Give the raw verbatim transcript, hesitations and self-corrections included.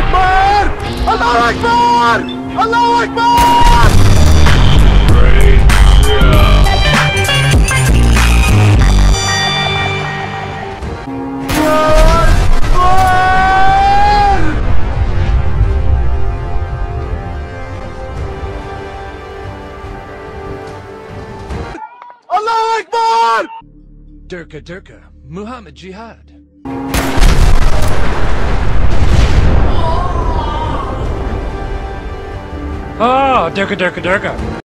Akbar! Allahu Akbar! Allahu Akbar! Allahu Akbar! Durka Durka, Muhammad Jihad. Oh, Durka Durka Durka.